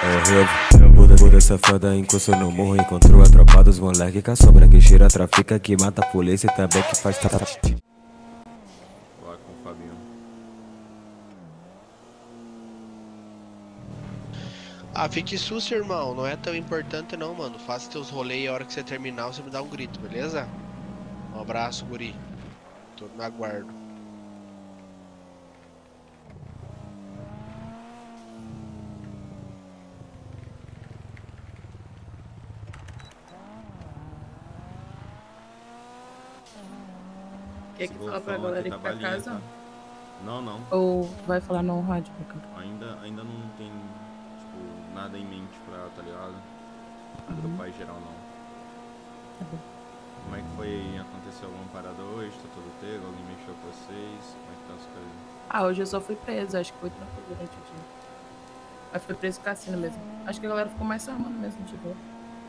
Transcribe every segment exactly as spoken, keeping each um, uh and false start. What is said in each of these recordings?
Buda, Buda safada encostou no morro, encontrou a tropa dos moleque com a sombra que cheira, trafica, que mata a polícia e também que faz. Lá com o Fabinho. Ah, fique susto, irmão. Não é tão importante não, mano. Faça teus rolês e a hora que você terminar, você me dá um grito, beleza? Um abraço, guri. Tô no aguardo. Quer que fala pra galera ir pra casa? Tá? Não, não. Ou vai falar no rádio? Ainda, ainda não tem, tipo, nada em mente pra, tá ligado? Agrupar em geral, não. Tá bom. Como é que foi? Aconteceu alguma parada hoje? Tá tudo tego? Alguém mexeu com vocês? Como é que tá as coisas? Ah, hoje eu só fui presa. Acho que foi tranquilo durante o dia. Mas foi preso no cassino mesmo. Acho que a galera ficou mais se armando mesmo, de boa.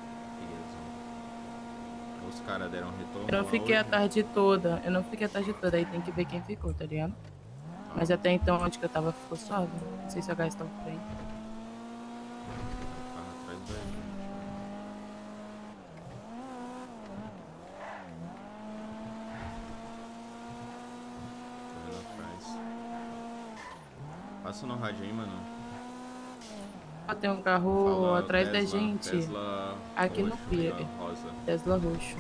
Os caras deram retorno. Eu não fiquei hoje? a tarde toda. Eu não fiquei a tarde toda. Aí tem que ver quem ficou, tá ligado? Ah. Mas até então, onde que eu tava, ficou suave. Não sei se a H estava por aí. Ah, atrás da gente. Tô vendo atrás. Passa no rádio aí, mano. Ah, tem um carro Fala, atrás Tesla, da gente. Tesla aqui roxo, no Pier. rosa. Tesla roxo.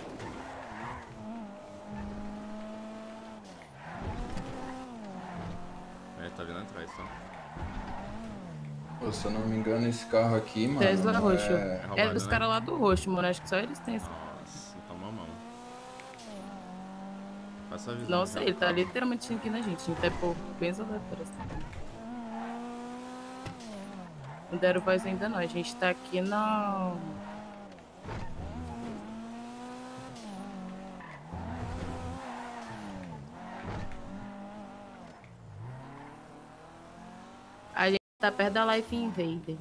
É, tá vindo atrás, tá? Pô, se eu não me engano, esse carro aqui, mano. Tesla roxo. É, roubado, É dos né? caras lá do roxo, mano. Acho que só eles têm esse. Nossa, toma a mão. Passa a visão. Nossa, ele tá literalmente aqui na gente. A gente tá por bem aleatório assim. Não deram voz ainda não. A gente tá aqui na... A gente tá perto da Life Invader.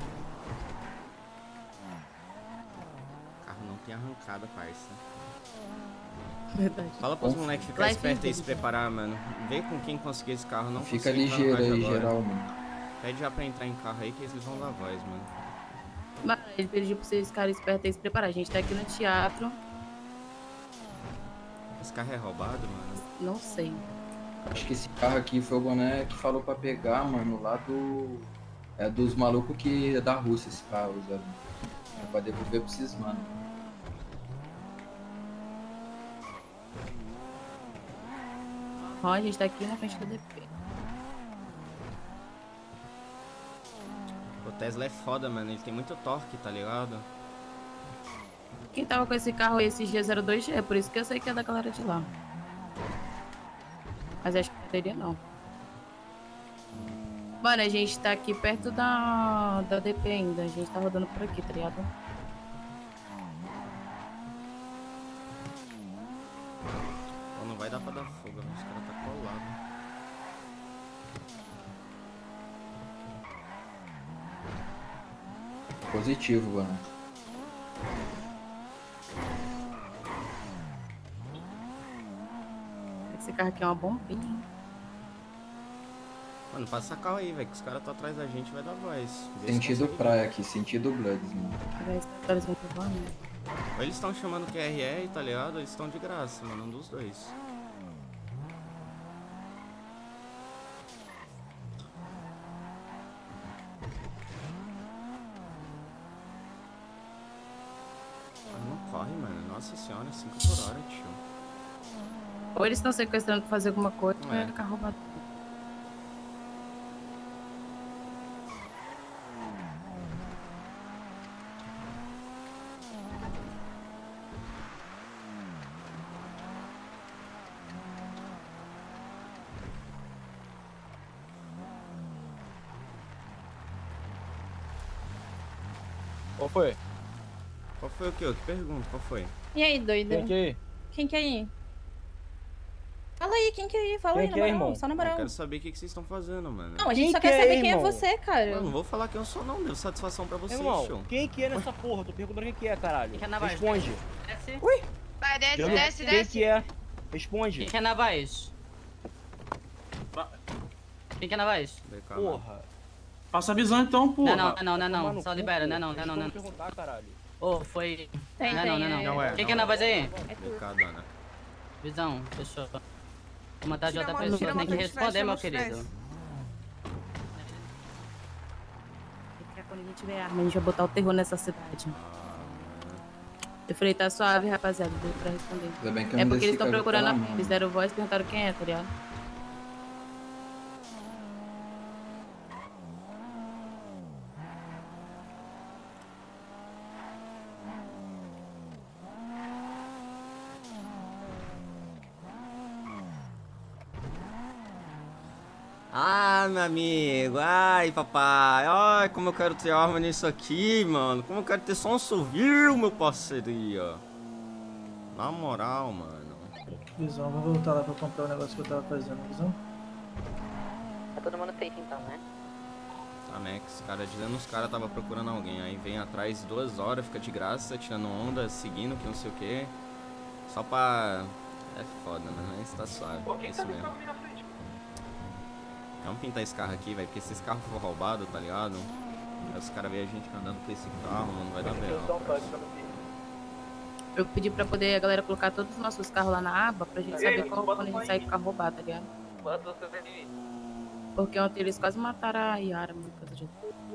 O carro não tem arrancada, parça. Verdade. Fala pros moleques ficar Life esperto e Invader. se preparar, mano. Vê com quem conseguir esse carro, não Fica consegue entrar no ligeiro rádio aí, agora. geral, mano. Pede já pra entrar em carro aí que eles vão dar voz, mano. Mas ele pediu pra vocês ficarem espertos e se preparar. A gente tá aqui no teatro. Esse carro é roubado, mano? Não sei. Acho que esse carro aqui foi o boné que falou pra pegar, mano, lá do... É dos malucos que é da Rússia esse carro, sabe? É pra devolver pra esses, mano. Ó, a gente tá aqui na frente do D P. O Tesla é foda, mano. Ele tem muito torque, tá ligado? Quem tava com esse carro aí esses dias era dois G, por isso que eu sei que é da galera de lá. Mas acho que não teria não. Mano, a gente tá aqui perto da, da D P ainda. A gente tá rodando por aqui, tá ligado? Pô, não vai dar pra dar fuga, mas os caras tá colado. Positivo, mano. Esse carro aqui é uma bombinha, hein? Mano, passa carro aí, velho, que os caras tá atrás da gente, vai dar voz. Vê se Sentido consegue. praia aqui, sentido Bloods, mano. Agora eles vão provar, né? Ou eles estão chamando Q R E, tá ligado? Ou eles estão de graça, mano, um dos dois. Ah, não corre, mano. Nossa senhora, cinco por hora, tio. Ou eles estão sequestrando pra fazer alguma coisa, ou É. é carro roubado. Qual foi? Qual foi o que? Eu que pergunto, qual foi? E aí, doido? Quem que é? Quem que é aí? Fala aí, quem que é aí? Fala Quem aí, na que é, moral, irmão? só na Eu moral. quero saber o que, que vocês estão fazendo, mano. Não, a gente Quem só que quer é, saber quem irmão? é você, cara. Eu não vou falar quem eu sou, não. Devo satisfação pra vocês, Irmão, tio. quem que é nessa porra? Tô perguntando quem que é, caralho. Quem que é na voz? Responde. Desce. Ui! Vai, desce, Eu- desce, Quem desce. que é? Responde. Quem que é na voz? Quem que é na voz? Vem cá, mano. Porra. Passa a visão então, porra. Não, não, não, não, Tomar não. no Só cu, libera, pô. não, não, Deixa não, eu não. perguntar, caralho. Ô, foi. Tem, Não, tem, não, não, é- não. Não é, Quem que é não na voz aí? É tu. Decadona. Visão, fechou. Vou mandar a Tira J a P, moto, você tira a tem que moto, responder, estresse, meu não querido. estresse. Quando a gente tiver arma, a gente vai botar o terror nessa cidade. Eu falei, tá suave, rapaziada, deu pra responder. Ainda bem que eu É não porque desci eles estão com a- procurando, pela a... mão. eles deram voz e perguntaram quem é, tá ligado? Ah, meu amigo. Ai, papai. Ai, como eu quero ter arma nisso aqui, mano. Como eu quero ter só um civil, meu parceria. Na moral, mano. Visão, vou voltar lá pra comprar o negócio que eu tava fazendo, visão. Tá todo mundo safe então, né? A Max, cara, dizendo os caras tava procurando alguém. Aí vem atrás duas horas, fica de graça, tirando onda, seguindo, que não sei o que. Só pra... É foda, mano. Mas tá suave. É isso mesmo. Vamos pintar esse carro aqui, velho. Porque se esse carro for roubado, tá ligado? Aí os caras veem a gente andando com esse carro, mano. Vai dar bem. Eu pedi pra poder a galera colocar todos os nossos carros lá na aba pra gente saber qual quando a gente sair com o carro roubado, tá ligado? Porque ontem eles quase mataram a Yara, mano, por causa disso.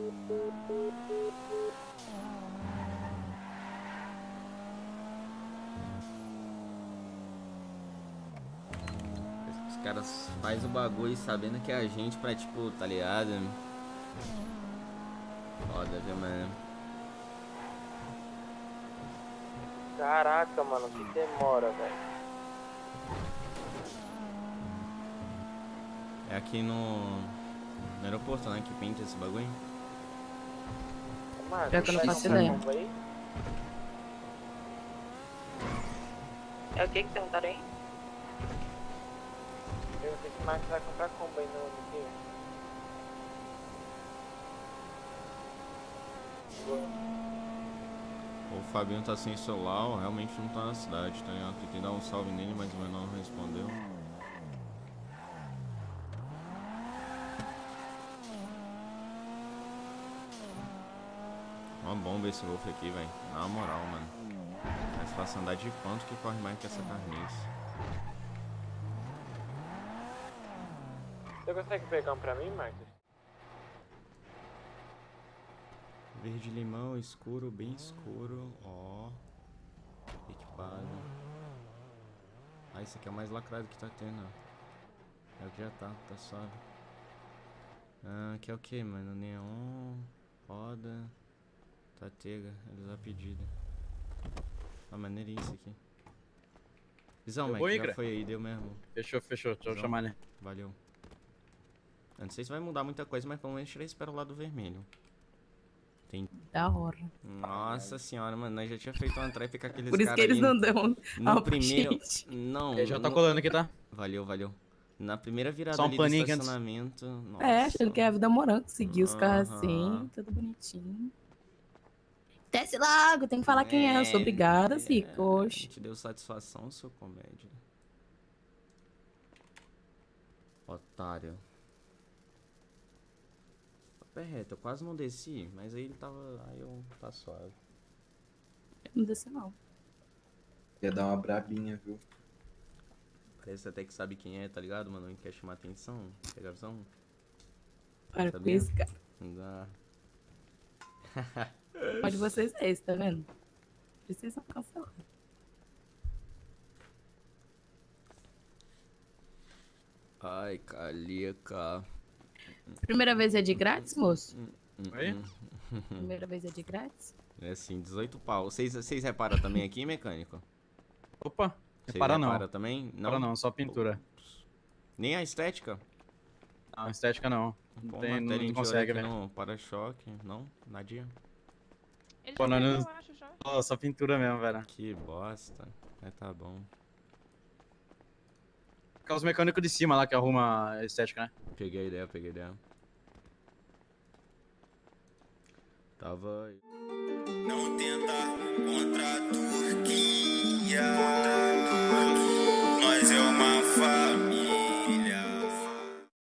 Os caras fazem o bagulho sabendo que é a gente pra, tipo, tá ligado? Foda, viu, mano? Caraca, mano, que demora, velho. É aqui no... no aeroporto, né? Que pinta esse bagulho. Mano, Pior que eu não tá faço com ideia. combo aí? É o que que perguntaram aí? Eu sei que o Marcos vai comprar combo aí no ano O Fabinho tá sem celular, ó, realmente não tá na cidade, tá ligado? Tentei dar um salve nele, mas o menor não respondeu. Uma bomba esse Wolf aqui, velho. Na moral, mano. Mais fácil andar de ponto que corre mais que essa carniça. Você consegue pegar um pra mim, Marcos? Verde limão, escuro, bem escuro, ó. Equipado. Ah, esse aqui é o mais lacrado que tá tendo, ó. É o que já tá, tá suave. Ah, aqui é o que, mano? Neon, roda, tatega, eles a pedida. Ah, maneirinho isso aqui. Visão, Mac, já foi aí, deu mesmo. Fechou, fechou, deixa eu Visão. chamar, né? Valeu. Eu não sei se vai mudar muita coisa, mas pelo menos tirar esse o lado vermelho. Tem... Da hora. Nossa senhora, mano, nós já tinha feito uma trap com aqueles Por isso caras que eles ali não dão no alma pra primeiro... gente. Não, Ele já tá no- colando aqui, tá? Valeu, valeu. Na primeira virada Só um ali do paninho que antes- estacionamento... Nossa. É, achando que é a vida morango, seguir os carros Aham. assim, tudo bonitinho. Desce logo, tem que falar quem é. Eu sou obrigada, Zico. A Oxe. gente deu satisfação, seu comédia. Otário. Pé reto, eu quase não desci, mas aí ele tava... Aí eu... tá suave. Não desce não. Ia dar uma brabinha, viu? Parece até que sabe quem é, tá ligado, mano? Não quer chamar atenção. Pega a visão. Para com Sabia? isso, cara. Não dá. Pode vocês é esse, tá vendo? Precisam cancelar. Ai, Calica. Primeira vez é de grátis, moço? Oi? Primeira vez é de grátis? É assim, dezoito pau. Vocês, vocês reparam também aqui, mecânico? Opa, Vocês repara não. reparam também? Repara não, só pintura. Nem a estética? Não, estética não. Não, Pô, tem, uma não, telinha não de olho consegue, aqui velho. no para-choque. Não? Nadinha? Ele Pô, já nós pegou, não- eu acho, já. Ó, só pintura mesmo, velho. Que bosta. É, tá bom. Fica os mecânicos de cima lá que arruma a estética, né? Peguei a ideia, peguei a ideia. Tava... Não tenta contra a Turquia.